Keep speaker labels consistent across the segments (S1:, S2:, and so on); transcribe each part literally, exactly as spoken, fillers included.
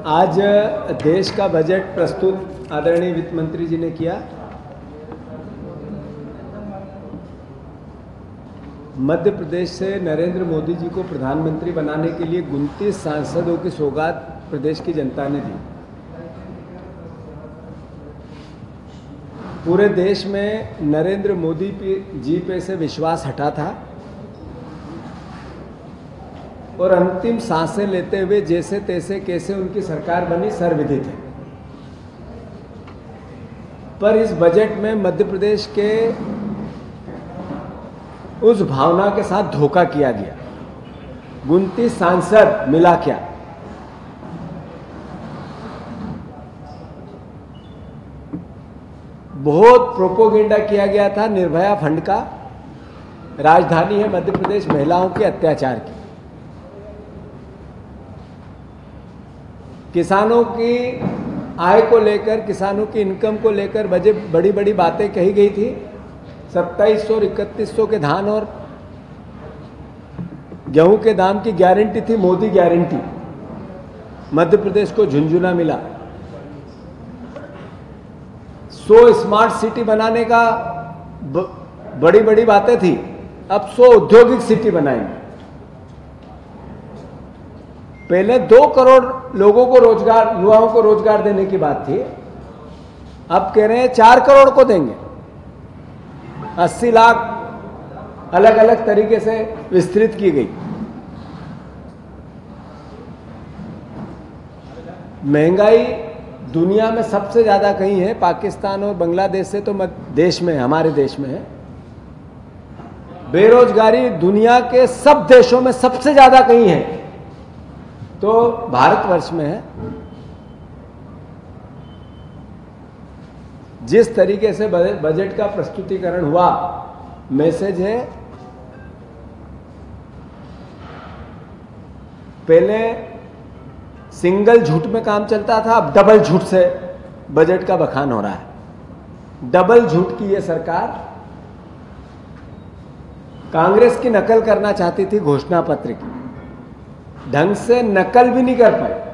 S1: आज देश का बजट प्रस्तुत आदरणीय वित्त मंत्री जी ने किया। मध्य प्रदेश से नरेंद्र मोदी जी को प्रधानमंत्री बनाने के लिए उनतीस सांसदों की सौगात प्रदेश की जनता ने दी। पूरे देश में नरेंद्र मोदी जी पे से विश्वास हटा था और अंतिम सांसें लेते हुए जैसे तैसे कैसे उनकी सरकार बनी सर्वविदित है। पर इस बजट में मध्य प्रदेश के उस भावना के साथ धोखा किया गया। उनतीस सांसद मिला क्या? बहुत प्रोपोगेंडा किया गया था निर्भया फंड का। राजधानी है मध्य प्रदेश महिलाओं के अत्याचार की। किसानों की आय को लेकर, किसानों की इनकम को लेकर बजट बड़ी बड़ी बातें कही गई थी। सत्ताईस सौ और इकतीस सौ के धान और गेहूं के दाम की गारंटी थी, मोदी गारंटी। मध्य प्रदेश को झुंझुना मिला। सौ स्मार्ट सिटी बनाने का ब, बड़ी बड़ी बातें थी, अब सौ औद्योगिक सिटी बनाएंगे। पहले दो करोड़ लोगों को रोजगार, युवाओं को रोजगार देने की बात थी, अब कह रहे हैं चार करोड़ को देंगे। अस्सी लाख अलग अलग तरीके से विस्तृत की गई। महंगाई दुनिया में सबसे ज्यादा कहीं है, पाकिस्तान और बांग्लादेश से तो देश में, हमारे देश में है। बेरोजगारी दुनिया के सब देशों में सबसे ज्यादा कहीं है तो भारतवर्ष में है। जिस तरीके से बजट का प्रस्तुतिकरण हुआ, मैसेज है पहले सिंगल झूठ में काम चलता था, अब डबल झूठ से बजट का बखान हो रहा है। डबल झूठ की यह सरकार कांग्रेस की नकल करना चाहती थी, घोषणा पत्र की ढंग से नकल भी नहीं कर पाई।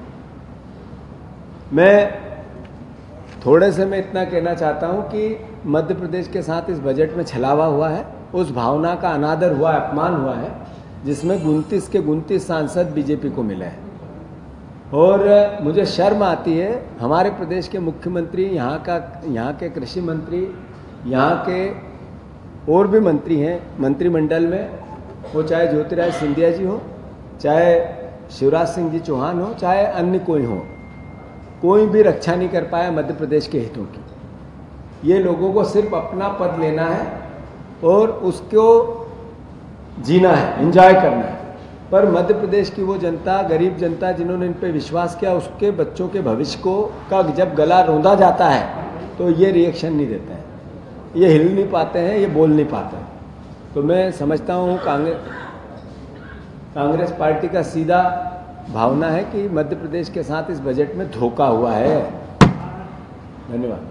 S1: मैं थोड़े से मैं इतना कहना चाहता हूं कि मध्य प्रदेश के साथ इस बजट में छलावा हुआ है, उस भावना का अनादर हुआ, अपमान हुआ है जिसमें उनतीस के उनतीस सांसद बीजेपी को मिले हैं। और मुझे शर्म आती है, हमारे प्रदेश के मुख्यमंत्री, यहाँ का यहाँ के कृषि मंत्री, यहाँ के और भी मंत्री हैं मंत्रिमंडल में, वो चाहे ज्योतिरादित्य सिंधिया जी हो, चाहे शिवराज सिंह जी चौहान हो, चाहे अन्य कोई हो, कोई भी रक्षा नहीं कर पाया मध्य प्रदेश के हितों की। ये लोगों को सिर्फ अपना पद लेना है और उसको जीना है, एंजॉय करना है। पर मध्य प्रदेश की वो जनता, गरीब जनता जिन्होंने इन पे विश्वास किया, उसके बच्चों के भविष्य को का जब गला रौंदा जाता है तो ये रिएक्शन नहीं देते हैं, ये हिल नहीं पाते हैं, ये बोल नहीं पाते हैं। तो मैं समझता हूँ कांग्रेस कांग्रेस पार्टी का सीधा भावना है कि मध्य प्रदेश के साथ इस बजट में धोखा हुआ है। धन्यवाद।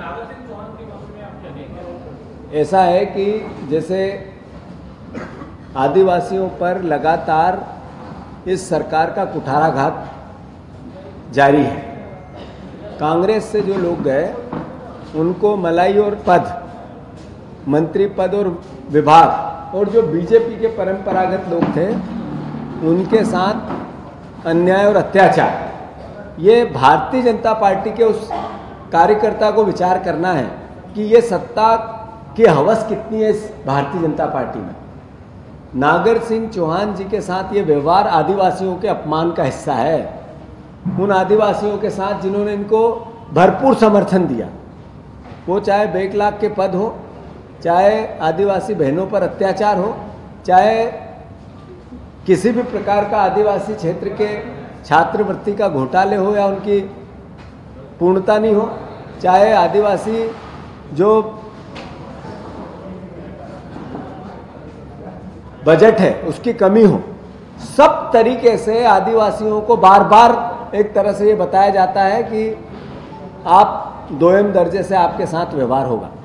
S1: ऐसा है कि जैसे आदिवासियों पर लगातार इस सरकार का कुठाराघात जारी है। कांग्रेस से जो लोग गए उनको मलाई और पद, मंत्री पद और विभाग, और जो बीजेपी के परंपरागत लोग थे उनके साथ अन्याय और अत्याचार। ये भारतीय जनता पार्टी के उस कार्यकर्ता को विचार करना है कि ये सत्ता की हवस कितनी है इस भारतीय जनता पार्टी में। नागर सिंह चौहान जी के साथ ये व्यवहार आदिवासियों के अपमान का हिस्सा है। उन आदिवासियों के साथ जिन्होंने इनको भरपूर समर्थन दिया, वो चाहे बैकलाग के पद हो, चाहे आदिवासी बहनों पर अत्याचार हो, चाहे किसी भी प्रकार का आदिवासी क्षेत्र के छात्रवृत्ति का घोटाले हो या उनकी पूर्णता नहीं हो, चाहे आदिवासी जो बजट है उसकी कमी हो, सब तरीके से आदिवासियों को बार बार एक तरह से ये बताया जाता है कि आप दोयम दर्जे से आपके साथ व्यवहार होगा।